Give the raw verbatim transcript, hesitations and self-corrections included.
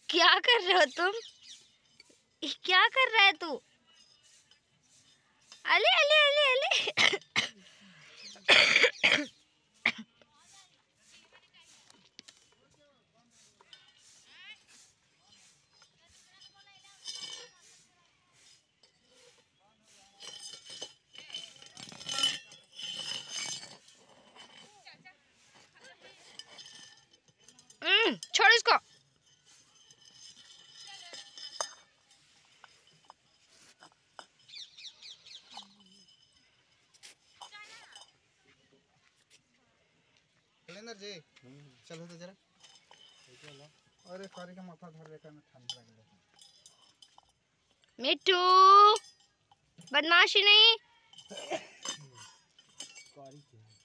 क्या कर रहे हो तुम? क्या कर रहा है तू? अले अले अले अले छोड़ इसको। जी चलो तो जरा। अरे कारी का माथा धर लेकर ना ठंड लग रहा है। मिट्टू बदमाशी नहीं। कारी